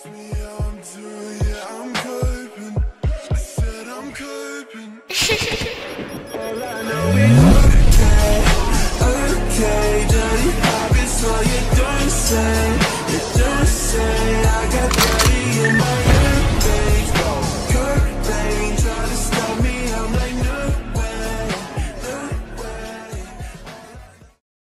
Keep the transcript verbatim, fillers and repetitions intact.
Ask me how I'm doing, yeah, I'm coping. I said I'm coping. All I know is okay, okay, dirty habits, so you don't say.